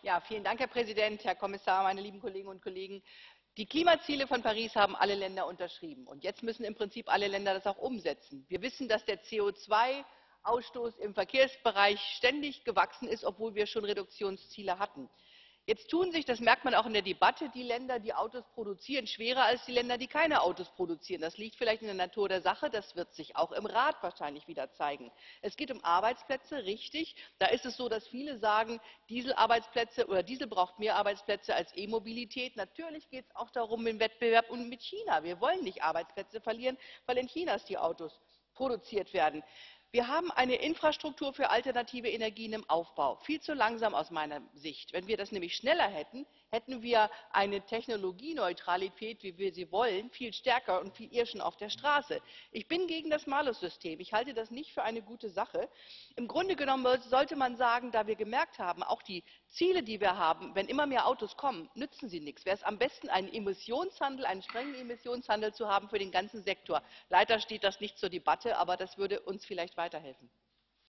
Ja, vielen Dank, Herr Präsident, Herr Kommissar, meine lieben Kolleginnen und Kollegen. Die Klimaziele von Paris haben alle Länder unterschrieben. Und jetzt müssen im Prinzip alle Länder das auch umsetzen. Wir wissen, dass der CO2-Ausstoß im Verkehrsbereich ständig gewachsen ist, obwohl wir schon Reduktionsziele hatten. Jetzt tun sich, das merkt man auch in der Debatte, die Länder, die Autos produzieren, schwerer als die Länder, die keine Autos produzieren. Das liegt vielleicht in der Natur der Sache, das wird sich auch im Rat wahrscheinlich wieder zeigen. Es geht um Arbeitsplätze, richtig. Da ist es so, dass viele sagen, Dieselarbeitsplätze oder Diesel braucht mehr Arbeitsplätze als E-Mobilität. Natürlich geht es auch darum im Wettbewerb mit China. Wir wollen nicht Arbeitsplätze verlieren, weil in China die Autos produziert werden. Wir haben eine Infrastruktur für alternative Energien im Aufbau. Viel zu langsam aus meiner Sicht. Wenn wir das nämlich schneller hätten, hätten wir eine Technologieneutralität, wie wir sie wollen, viel stärker und viel eher schon auf der Straße. Ich bin gegen das Malus-System. Ich halte das nicht für eine gute Sache. Im Grunde genommen sollte man sagen, da wir gemerkt haben, auch die Ziele, die wir haben, wenn immer mehr Autos kommen, nützen sie nichts. Wäre es am besten, einen Emissionshandel, einen strengen Emissionshandel zu haben für den ganzen Sektor. Leider steht das nicht zur Debatte, aber das würde uns vielleicht weiterhelfen.